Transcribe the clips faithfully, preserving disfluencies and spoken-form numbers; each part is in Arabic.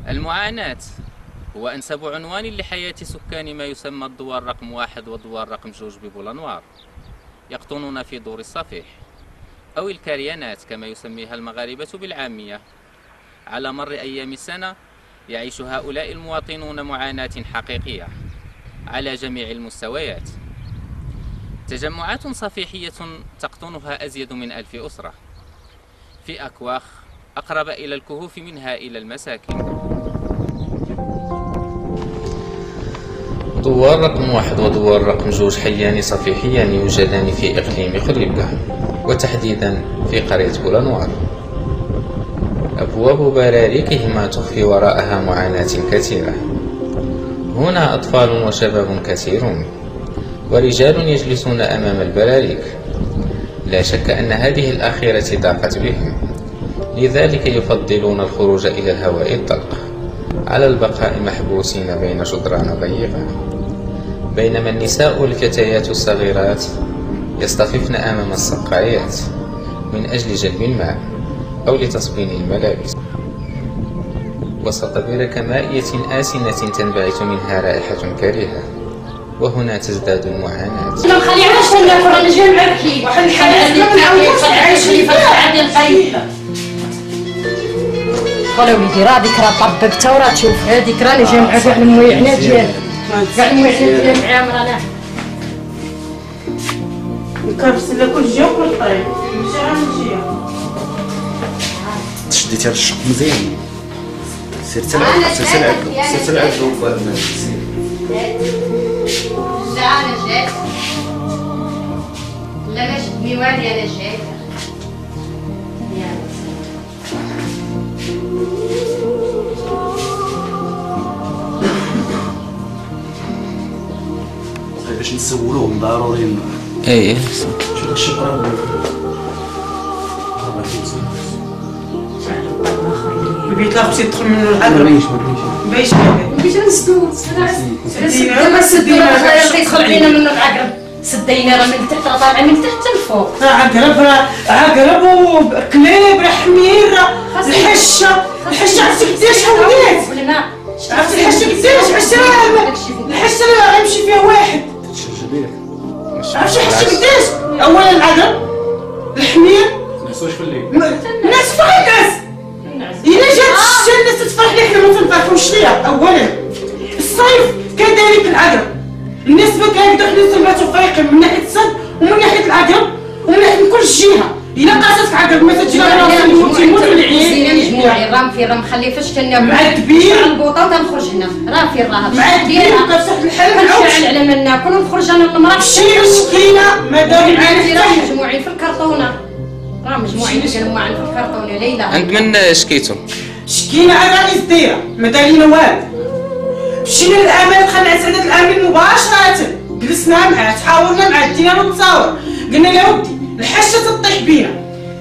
المعاناة هو أنسب عنوان لحياة سكان ما يسمى الدوار رقم واحد والدوار رقم جوج ببولانوار، يقطنون في دور الصفيح أو الكريانات كما يسميها المغاربة بالعامية. على مر أيام السنة يعيش هؤلاء المواطنون معاناة حقيقية على جميع المستويات. تجمعات صفيحية تقطنها أزيد من ألف أسرة في أكواخ أقرب إلى الكهوف منها إلى المساكن. دوار رقم واحد ودوار رقم جوج حيان صفيحيان يوجدان في إقليم خليبكة، وتحديدا في قرية بولانوار. أبواب براريكهما تخفي وراءها معاناة كثيرة. هنا أطفال وشباب كثيرون ورجال يجلسون أمام البراريك. لا شك أن هذه الأخيرة ضاقت بهم، لذلك يفضلون الخروج إلى الهواء الطلق على البقاء محبوسين بين جدران ضيقة، بينما النساء والفتيات الصغيرات يصطففن أمام السقايات من أجل جلب الماء أو لتصبين الملابس، وسط بركة مائية آسنة تنبعث منها رائحة كريهة. وهنا تزداد المعاناة. ما نخليهاش ناكل، انا جاي معاكي واحد الحال عندي عايش لي في عندي القيد. قال وليدي راه ديك راه طبقتها وراه تشوف هذيك راني جاي معاك كاع المويعنات ديالك كاع المويعنات ديال معاهم رانا كنغسل لك كل جهه وكل طريق ماشي غير نجيه. تشديتي هاد الشق مزيان، سير تلعب سير تلعب سير تلعب لا انا جات لا لا شد ميوالي انا جات باش نسولوهم ضروري. ايه شنو الشكر البيت لا خصك تدخل منه العذر. ما بايش باش نسدو سدينا سدينا يدخل علينا منه العقرب. سدينا راه من تحت راه طالع من تحت حتى الفوق. راه عقرب راه عقرب وكلاب راه حمير راه الحشه الحشه عرفتي قداش ولات والماء عرفتي الحشه قداش حشه الحشه راه غيمشي فيها واحد. عرفتي الحشه قداش؟ اولا العقرب الحمير ما نسوش في الليل الناس فاهم الناس إلا جات الشتا الناس تفرح لي، حنا ما تنفرحوش ليها. أولا الصيف كذلك العقرب، الناس كيبداو حنا تنباتو فايقين من ناحية الصد ومن ناحية العقرب ومن ناحية من كل جهة. إلا قاصتك عقرب ما تجي راه تموت يموت من العين. مجموعين راه في راه مخليفاش كنا معذبين على البوطه وتنخرج هنا راه في راه معذبين كتفتح الحال كنشعل على ما ناكل ونخرج انا المراه شي مسكينة مادام معانا راه مجموعين في الكرتونة، راه مجموعين كنجمعين في الكرتونة. ليلى عند من شكيتو؟ شكينا انا راني صديرة ما دارينا والو. مشينا للعمل دخلنا على سعادة العامل مباشرة، جلسنا معاه تحاورنا معاه دينا له تصاور، قلنا له ودي الحشة تطيح بينا،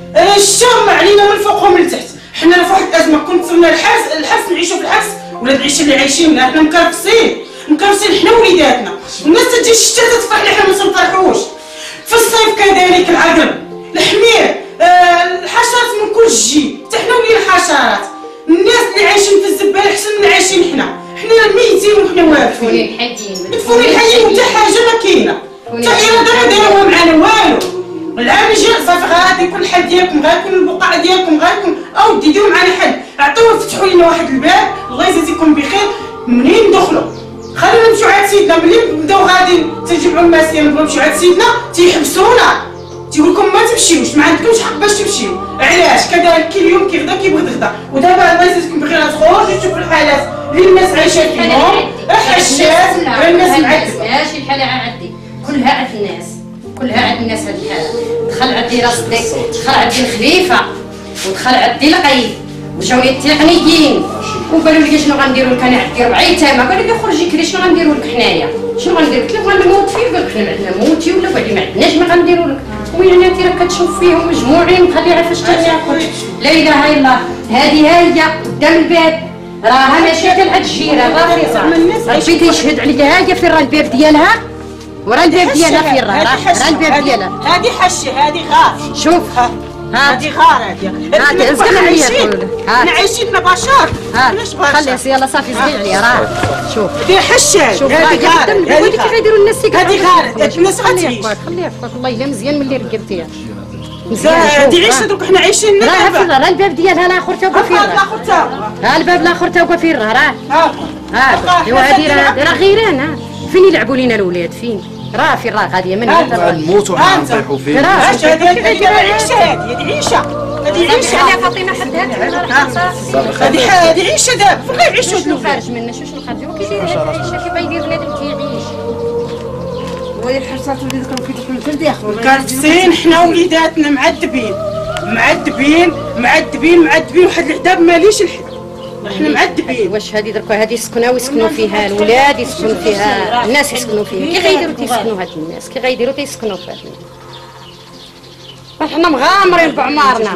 الشام علينا من فوق ومن تحت، حنا في واحد الازمة كنت صرنا الحبس الحبس نعيشو في الحبس ولا العيشة اللي عايشين حنا مكرفسين مكرفسين حنا وليداتنا، الناس تجي الشتا تتفرح لي حنا ما تنفرحوش. في الصيف كذلك العقرب الحمير آه الحشرات من كل جي، حتى حنا ولينا الحشرات. الناس اللي عايشين في الزبال احسن من اللي عايشين حنا، حنا ميتين وحنا واقفين. مدفونين حيين مدفونين حيين وحتى حاجه ما كاينه، حتى إرادة ما داروها معانا والو. العام يجي صافي غادي يكون الحل ديالكم غيكون البقعه ديالكم غيكون اودي ديروا معانا حل، عطيونا فتحوا لنا واحد الباب الله يجازيكم بخير. منين ندخلوا خلينا نمشيو عند سيدنا، ملي نبداو غادي تنجمعوا الماسيه نبغيو نمشيو عند سيدنا تيحبسونا تيقول لكم ما تمشيوش ما عندكمش حق باش تمشيو. علاش؟ كذلك كل يوم كيغدا كيبغي تغدا. ودابا الله يجازيكم بخير غتخرجوا تشوفوا الحالات اللي الناس عايشه فيهم، راه حشات راه الناس معذبه. ماشي الحاله عندي كلها عند الناس كلها عند الناس هاد الحاله. دخل عندي راس ديك دخل عندي الخليفه ودخل عندي القيد وجاوني التقنيين وقالوا لي شنو غنديروا لك. انا عندي ربع ايتام قالوا لي خرجي كري شنو غنديروا لك حنايا شنو غندير لك؟ قلت لهم غنموت فيه. قال لك حنا ما عندنا موتي ولا قال لي ما عندناش ما غنديروا لك. ويعني راه كتشوف فيهم مجموعين مخليها فاش تاكل. لا اله الا الله. هذه ها هي قدام الباب راها ماشي حتى لهاد الجيران راه فيها ربي تيشهد عليا. ها هي فين راه الباب ديالها وراه الباب ديالها فين راه راه الباب ديالها. هذه حشه هذه غاف شوف هادي غار هادي هادي حنا عايشين حنا عايشين بشر علاش بغا خلي يلا صافي زغي عليا راه شوف دير حشاش هادي غار هادي كيف غيديروا الناس هادي غار الناس غتعيش خليها فوق والله الا مزيان ملي ركبتيها هادي عيشه دوك حنا عايشين راه راه الباب ديالها الاخر تا هو فين الاخر تا هو ها الباب الاخر تا هو فين راه راه ها ها ايوا هادي راه راه غيران فين يلعبوا لينا الاولاد فين راه فين راه غاديه من هذا نموتوا حنا نطيحوا فيه علاش هادي هادي عيشه هادي هادي عيشه هادي عيشه على فاطمه حدها هادي هادي عيشه دابا فين غيعيشوا شنو خارج منا شنو شنو خارج كيدير هاد العيشه كيف غيدير بنادم كيعيش وهي الحرصات اللي ذكروا كيدخلوا الفرد ياخذوا كارفسين حنا وليداتنا معذبين معذبين معذبين معذبين واحد العذاب ماليش الحد احنا معذبين واش هذه دركا هذه يسكنوا ويسكنوا فيها الولاد يسكنوا فيها الناس يسكنوا فيها كي غيديروا تيسكنوا هاد الناس كي غيديروا تيسكنوا فيها احنا مغامرين بعمارنا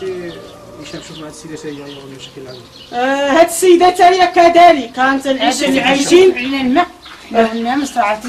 هاد السيدات هي كذلك كانت العيشه اللي عايشين علينا الماء الماء مستعرف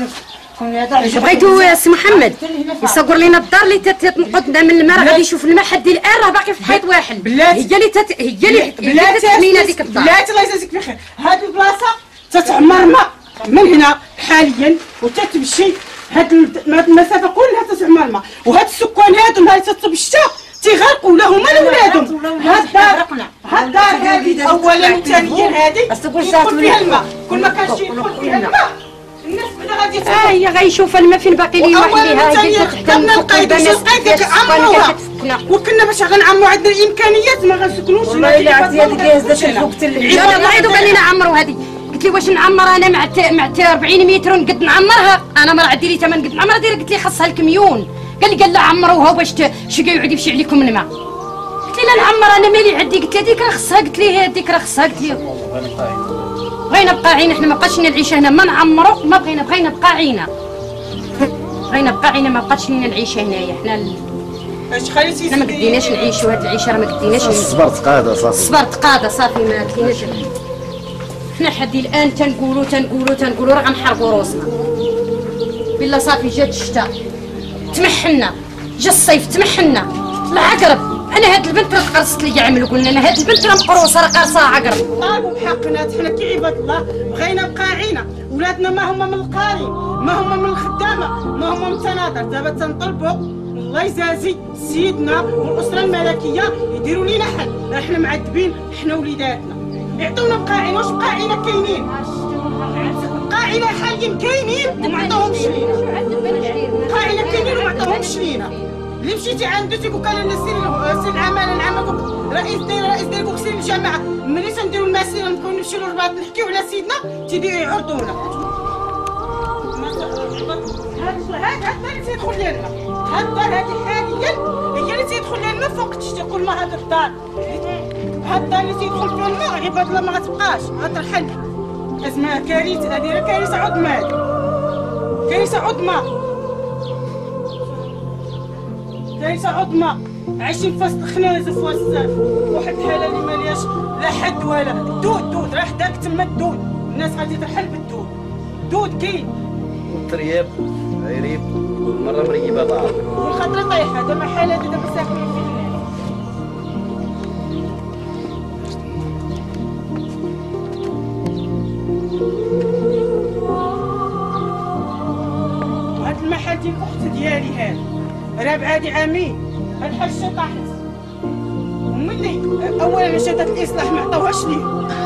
بغيتو سي محمد يصور لنا الدار اللي تنقذنا من الماء راه غادي يشوف الماء حد الان راه باقي في حيط واحد بلاتي هي اللي تت... هي اللي بلاتي تحمينا ديك الدار بلاتي الله يجازيك بخير هاد البلاصه تتعمر ماء من هنا حاليا وتتمشي هاد المسافه كلها تتعمر ماء وهاد السكان هادو نهار تطلب الشتاء تيغرقوا لا هما لا ولادهم هاد الدار هاد الدار هادي اولا وثانيا هادي يدخل فيها الماء كل ما كان شي يدخل فيها الماء الناس بدا غادي اه هي غيشوف الماء فين باقي لي واحد ليها هي تحت القيد القيد عمروها وكنا باش غنعمروا عندنا الامكانيات ما غنسكنوش والله الا عرفتي هذيك هزت فوق تل لا والله عيدوا قال لنا عمروا هذه قلت لي واش نعمر انا مع مع أربعين متر نقد نعمرها انا ما راه عندي لي ثمن قد نعمرها دير قلت لي خاصها المليون قال لي قال لا عمروها باش شي يعود يمشي عليكم الماء قلت لي لا نعمر انا مالي عندي قلت لها ديك راه خاصها قلت لي هذيك راه خاصها قلت لي بغينا نبقى عينا حنا ما بقاش لنا العيشه هنا ما نعمروا ما بغينا بغينا نبقى عينا بغينا نبقى عينا ما بقاتش لنا العيشه هنايا حنا اش خليتي حنا ما قديناش نعيشوا هاد العيشه راه ما قديناش الصبر تقاده صافي الصبر تقاده صافي ما كايناش حنا حد الان تنقولوا تنقولوا تنقولوا راه غنحرقوا روسنا بالله صافي جات الشتاء تمحنا جا الصيف تمحنا العقرب انا هاد البنت راه قرصت لي عمل قلنا انا هاد البنت راه مقروصه راه قرصها عقرب طالبوا بحقنا حنا كي عباد الله بغينا نبقى عينا ولادنا ما هما من القاري ما هما من الخدامه ما هما من التناظر دابا تنطلبوا الله يجازي سيدنا والاسره الملكيه يديروا لينا حل حنا معذبين حنا وليداتنا يعطونا بقاعين واش بقاعينا كاينين بقاعينا حاليا كاينين وما عطاوهمش لينا بقاعينا كاينين وما عطاوهمش لينا اللي مشيتي عنده تيقول لك انا سير سير العماله العامه رئيس دايره رئيس دايره كوك سير الجامعه ملي تنديروا المسيره نبقاو نمشيو للرباط نحكيو على سيدنا تيديروا يعرضونا هاد هاد اللي تيدخل لنا هاد الدار هادي حاليا هي اللي تيدخل لها الماء فوق تشتي كل ما هاد الدار هاد الدار اللي تيدخل فيها الماء عباد الله ما غتبقاش غترحل اسمها كارثه هادي راه كارثه عظمى كارثه عظمى كارثه عظمى عايشين في وسط الخنازه في وسط واحد الحاله اللي مالياش لا حد ولا الدود دود راه حداك تما الدود الناس غادي ترحل بالدود دود كاين الترياب عريب مره مريبه ضاعت والخضره طايحه دابا حاله دابا ساكنين في الناس هاد المحل ديال الاخت ديالي هذا راه بعادي عامين الحشه طاحت وملي اولا شادت الاصلاح ما عطاوهاش ليه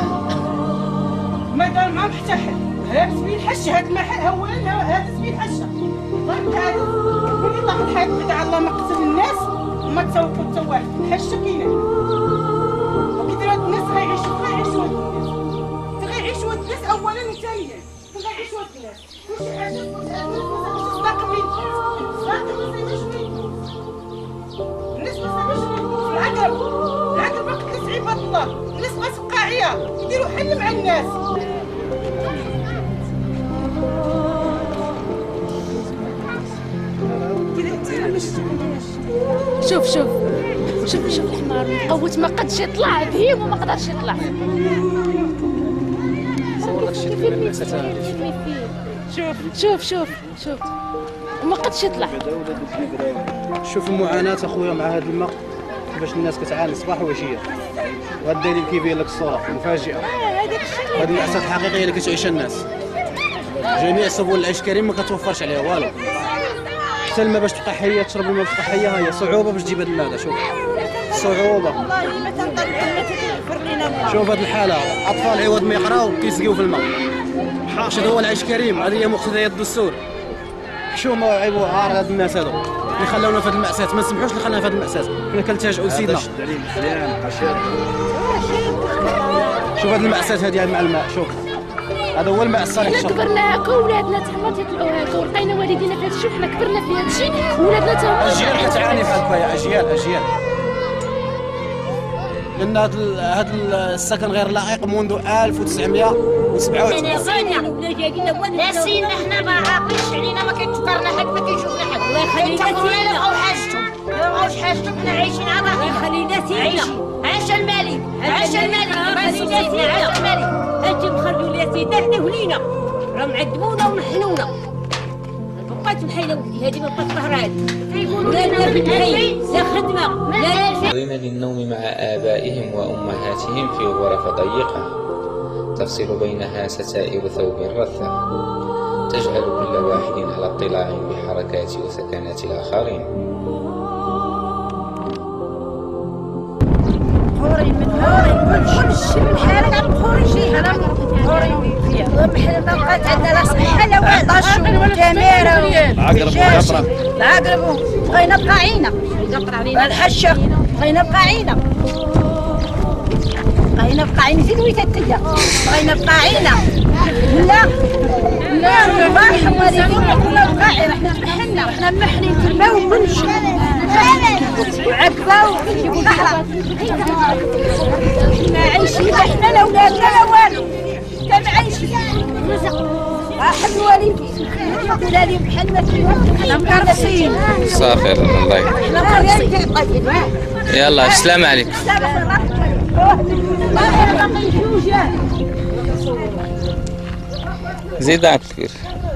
ما دار معاهم حتى حل هذا سبيل الحشه هذا المحل اولا هذا سبيل الحشه ضرب هذا ملي طاح الحيط بتاع الله ما قتل الناس وما تسوقوا حتى واحد الحشه كاينه وكي هاد الناس غيعيشوا غيعيشوا هاد الناس غيعيشوا هاد الناس اولا وثانيا غيعيشوا هاد الناس كلشي حاجه صداقه من صداقه الناس ما سامعش العقرب العقرب قتلت عباد الله الناس بغات تبقى عيا يديروا حل مع الناس شوف شوف شوف شوف الحمار مقوت ما قدش يطلع بهيم وما قدرش يطلع شوف شوف شوف شوف وما قدش يطلع شوف المعاناة اخويا مع هذا الماء كيفاش الناس كتعاني صباح وعشيه. وهذا الدليل كيبين لك الصوره مفاجئه. هذه المأساة الحقيقيه اللي كتعيشها الناس. جميع سبل العيش الكريم ما كتوفرش عليها والو. حتى الماء باش تبقى حيه تشرب الماء باش تبقى حيه هي صعوبه باش تجيب هذا الماء هذا. شوف صعوبه. شوف هذه الحاله اطفال عوض ما يقراو كيسقيو في الماء. واش هذا هو العيش الكريم؟ هذه هي مقتضيات الدستور. حشومه وعيبوا عار هاد الناس هادو اللي خلاونا في هاد المأساة. ما نسمحوش اللي خلانا في هاد المأساة. حنا كنلتجئوا لسيدنا. شوف هاد المأساة هادي مع الماء. شوف هذا هو الماء الصالح. حنا كبرنا هكا ولادنا تما تيطلعوا هكا ولقينا والدينا في هذا الشيء وحنا كبرنا في هذا الشيء ولادنا تما اجيال كتعاني بحال هكا يا اجيال اجيال. لان هذا هذا السكن غير لائق منذ ألف وتسعمائة وسبعة وثمانين. لا سينا حنا ما عاقلينش علينا ما كيتفكرنا حد ما كيشوفنا حد. الله يخلينا سينا بغاو حاجتهم ما بغاوش حاجتهم. حنا عايشين على الله يخلينا سينا. عاش الملك عاش الملك خلينا سينا عاش الملك. انتم خرجوا لي سيدنا حنا ولينا راه معذبونا ومحنونا. بقات الحيله ولدي هذه ما بقات طهرات كيقولوا لنا في الحي لا خدمه لا. يضطرون للنوم مع آبائهم وأمهاتهم في غرف ضيقة تفصل بينها ستائر ثوب رثة تجعل كل واحد على اطلاع بحركات وسكنات الآخرين. قوري من قوري كل شيء من حالك قوري شيء انا قوري فيها ما بقات عندنا لا صحه لا والو. طاش وكاميرا العقرب العقرب بغينا بقى عينا الحشه بغينا بقى عينا بغينا بقى عينا زيد ويتا تلقى بغينا بقى عينا. لا لا ما حوالينا كنا بقى حنا محنا حنا محنين في الماء ومنشي وعقبه وكيجيبوا البحر. حنا عايشين حنا لا ولادنا لا والو كان عايشين واحد والدي ولادي بحال ما كاين. حنا مكرسين صافي الله يحفظك. يلا السلام عليكم. زيد داك الكبير.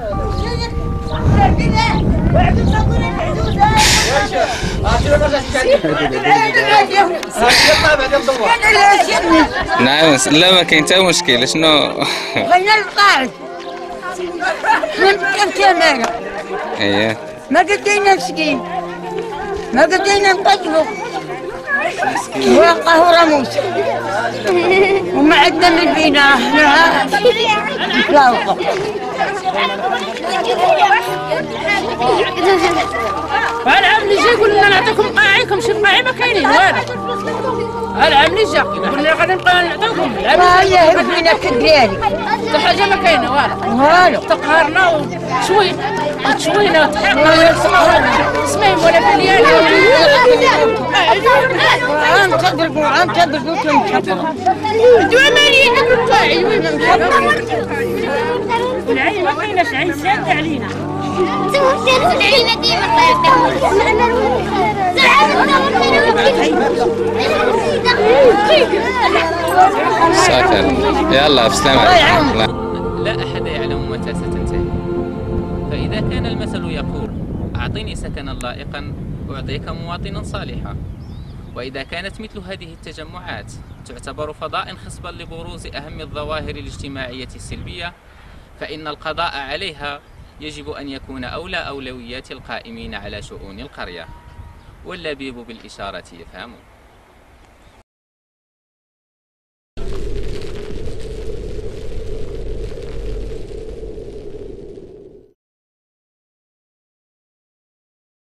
نعم لا ما كاين حتى مشكل. شنو بغينا القاعد حنا كاميرا اييه ما قدينا مسكين ما قدينا نقتلو ونلقاو راموس وما عندنا من بينا حنا نتلاوقوا. العام اللي جا يقول لنا نعطيكم قاعيكم شي قاعي ما كاينين والو. العام اللي جا قلنا غادي نبقى نعطيكم ما هي هبينا كديالي حتى حاجه ما كاينه والو والو. تقهرنا وشوي وتشوينا وتحقنا ولا سمايم ولا بليان ولا غنتضربوا غنتضربوا كنتحطوا دواماريين القاعي وين العين ما كايناش عين ساده علينا. العينه ديما صافي يلا بسلام عليكم. لا أحد يعلم متى ستنتهي. فإذا كان المثل يقول أعطني سكنا لائقا أعطيك مواطنا صالحا، وإذا كانت مثل هذه التجمعات تعتبر فضاء خصبا لبروز أهم الظواهر الاجتماعية السلبية، فإن القضاء عليها يجب أن يكون أولى أولويات القائمين على شؤون القرية. واللبيب بالإشارة يفهم.